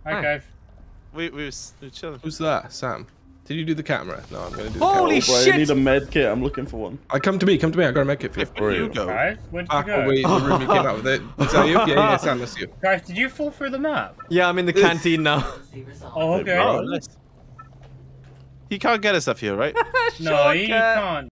Hi, Kaif. We're chilling. Who's that? Sam. Did you do the camera? No, I'm gonna do the Holy camera. shit! I need a med kit. I'm looking for one. Come to me. I got a med kit for you. Where you go? Kaif, where did you Back go? away the room you came out with it. Is that you? Yeah, Sam, that's you. Kaif, did you fall through the map? Yeah, I'm in the canteen now. Oh, okay. Oh, nice. He can't get us up here, right? No, he can't.